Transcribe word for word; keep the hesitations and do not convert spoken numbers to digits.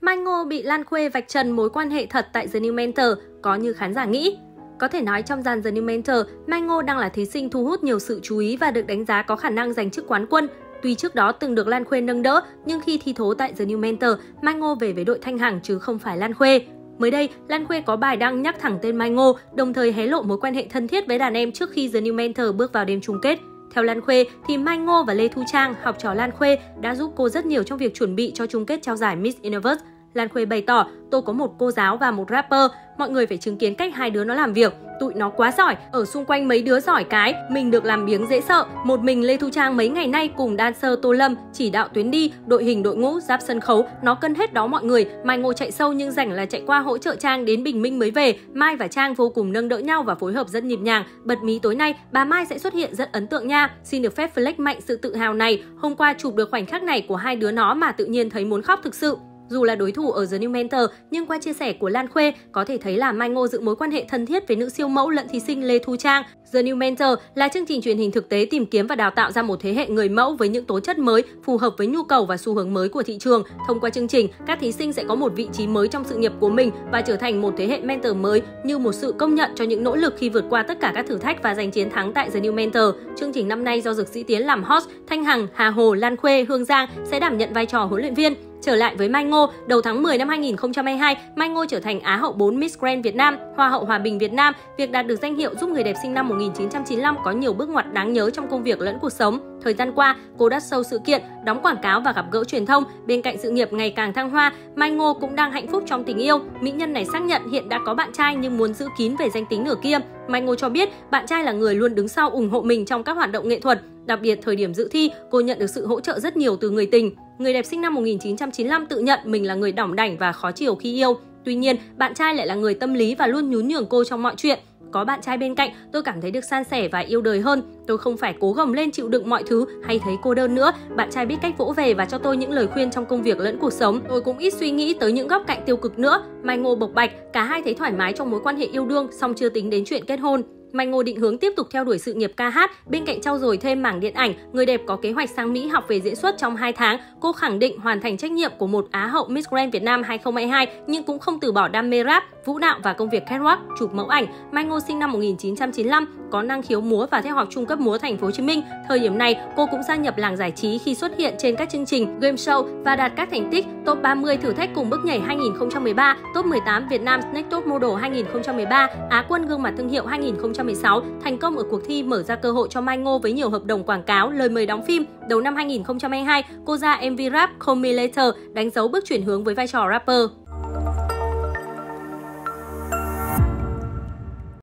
Mai Ngô bị Lan Khuê vạch trần mối quan hệ thật tại The New Mentor, có như khán giả nghĩ. Có thể nói trong dàn The New Mentor, Mai Ngô đang là thí sinh thu hút nhiều sự chú ý và được đánh giá có khả năng giành chức quán quân. Tuy trước đó từng được Lan Khuê nâng đỡ, nhưng khi thi thố tại The New Mentor, Mai Ngô về với đội Thanh Hằng chứ không phải Lan Khuê. Mới đây, Lan Khuê có bài đăng nhắc thẳng tên Mai Ngô, đồng thời hé lộ mối quan hệ thân thiết với đàn em trước khi The New Mentor bước vào đêm chung kết. Theo Lan Khuê, thì Mai Ngô và Lê Thu Trang, học trò Lan Khuê, đã giúp cô rất nhiều trong việc chuẩn bị cho chung kết trao giải Miss Universe. Lan Khuê bày tỏ, tôi có một cô giáo và một rapper, mọi người phải chứng kiến cách hai đứa nó làm việc. Tụi nó quá giỏi, ở xung quanh mấy đứa giỏi cái, mình được làm biếng dễ sợ. Một mình Lê Thu Trang mấy ngày nay cùng dancer Tô Lâm, chỉ đạo tuyến đi, đội hình đội ngũ, giáp sân khấu, nó cân hết đó mọi người. Mai Ngô chạy sâu nhưng rảnh là chạy qua hỗ trợ Trang đến bình minh mới về. Mai và Trang vô cùng nâng đỡ nhau và phối hợp rất nhịp nhàng. Bật mí tối nay, bà Mai sẽ xuất hiện rất ấn tượng nha. Xin được phép flex mạnh sự tự hào này. Hôm qua chụp được khoảnh khắc này của hai đứa nó mà tự nhiên thấy muốn khóc thực sự. Dù là đối thủ ở The New Mentor, nhưng qua chia sẻ của Lan Khuê, có thể thấy là Mai Ngô giữ mối quan hệ thân thiết với nữ siêu mẫu lẫn thí sinh Lê Thu Trang. The New Mentor là chương trình truyền hình thực tế tìm kiếm và đào tạo ra một thế hệ người mẫu với những tố chất mới, phù hợp với nhu cầu và xu hướng mới của thị trường. Thông qua chương trình, các thí sinh sẽ có một vị trí mới trong sự nghiệp của mình và trở thành một thế hệ mentor mới, như một sự công nhận cho những nỗ lực khi vượt qua tất cả các thử thách và giành chiến thắng tại The New Mentor. Chương trình năm nay do Dược Sĩ Tiến làm host, Thanh Hằng, Hà Hồ, Lan Khuê, Hương Giang sẽ đảm nhận vai trò huấn luyện viên. Trở lại với Mai Ngô, đầu tháng mười năm hai nghìn không trăm hai mươi hai, Mai Ngô trở thành Á hậu bốn Miss Grand Việt Nam, Hoa hậu Hòa bình Việt Nam. Việc đạt được danh hiệu giúp người đẹp sinh năm một nghìn chín trăm chín mươi lăm có nhiều bước ngoặt đáng nhớ trong công việc lẫn cuộc sống. Thời gian qua, cô đã show sự kiện, đóng quảng cáo và gặp gỡ truyền thông. Bên cạnh sự nghiệp ngày càng thăng hoa, Mai Ngô cũng đang hạnh phúc trong tình yêu. Mỹ nhân này xác nhận hiện đã có bạn trai nhưng muốn giữ kín về danh tính nửa kia. Mai Ngô cho biết bạn trai là người luôn đứng sau ủng hộ mình trong các hoạt động nghệ thuật. Đặc biệt thời điểm dự thi, cô nhận được sự hỗ trợ rất nhiều từ người tình. Người đẹp sinh năm một nghìn chín trăm chín mươi lăm tự nhận mình là người đỏng đảnh và khó chiều khi yêu. Tuy nhiên, bạn trai lại là người tâm lý và luôn nhún nhường cô trong mọi chuyện. Có bạn trai bên cạnh, tôi cảm thấy được san sẻ và yêu đời hơn. Tôi không phải cố gồng lên chịu đựng mọi thứ hay thấy cô đơn nữa. Bạn trai biết cách vỗ về và cho tôi những lời khuyên trong công việc lẫn cuộc sống. Tôi cũng ít suy nghĩ tới những góc cạnh tiêu cực nữa. Mai Ngô bộc bạch, cả hai thấy thoải mái trong mối quan hệ yêu đương, song chưa tính đến chuyện kết hôn. Mai Ngô định hướng tiếp tục theo đuổi sự nghiệp ca hát, bên cạnh trau dồi thêm mảng điện ảnh, người đẹp có kế hoạch sang Mỹ học về diễn xuất trong hai tháng. Cô khẳng định hoàn thành trách nhiệm của một Á hậu Miss Grand Việt Nam hai không hai hai, nhưng cũng không từ bỏ đam mê rap, vũ đạo và công việc catwalk, chụp mẫu ảnh. Mai Ngô sinh năm một nghìn chín trăm chín mươi lăm, có năng khiếu múa và theo học trung cấp múa Thành phố Hồ Chí Minh. Thời điểm này, cô cũng gia nhập làng giải trí khi xuất hiện trên các chương trình game show và đạt các thành tích top ba mươi thử thách cùng bước nhảy hai nghìn không trăm mười ba, top mười tám Việt Nam Next Top Model hai nghìn không trăm mười ba, Á quân gương mặt thương hiệu hai nghìn không trăm mười sáu. Thành công ở cuộc thi mở ra cơ hội cho Mai Ngô với nhiều hợp đồng quảng cáo, lời mời đóng phim. Đầu năm hai nghìn không trăm hai mươi hai, cô ra em vê rap Call Me Later, đánh dấu bước chuyển hướng với vai trò rapper.